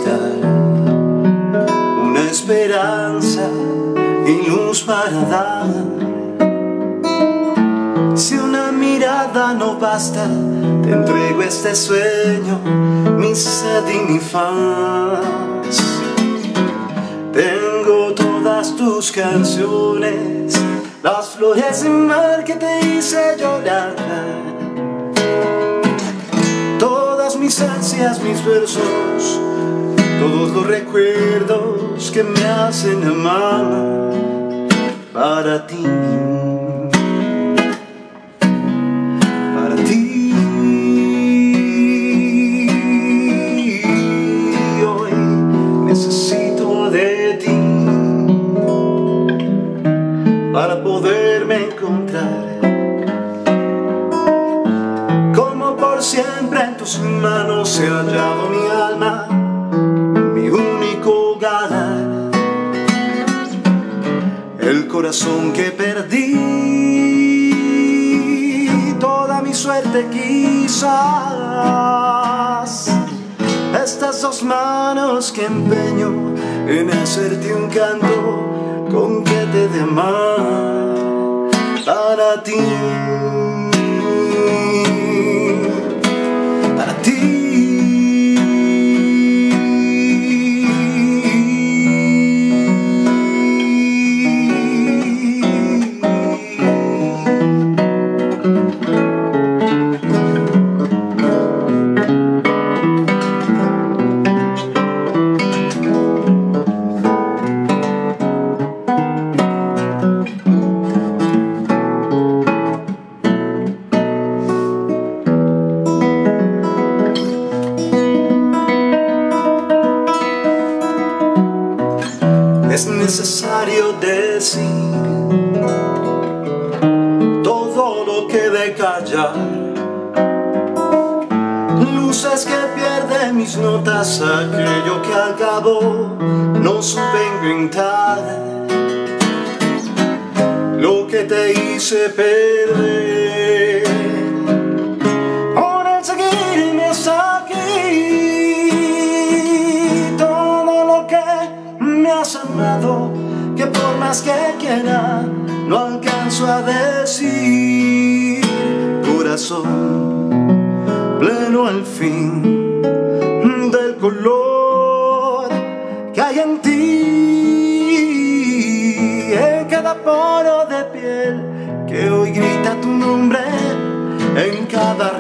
cristal, una esperanza y luz para dar. Si una mirada no basta, te entrego este sueño, mi sed y mi faz. Tengo todas tus canciones, las flores y mar que te hice llorar, todas mis ansias, mis versos, todos los recuerdos que me hacen amar para ti. Para ti. Hoy necesito de ti para poderme encontrar. Como por siempre en tus manos he hallado mi alma, mi único hogar, el corazón que perdí, toda mi suerte quizás, estas dos manos que empeño en hacerte un canto con que te de amar para ti. Para ti. Es necesario decir todo lo que de callar, luces que pierden mis notas, aquello que al cabo no supe inventar, lo que te hice perder por el seguirme hasta aquí, todo lo que me has amado, que por más que quiera no alcanzo a decir. Corazón pleno al fin del color que hay en ti, en cada poro de piel que hoy grita tu nombre, en cada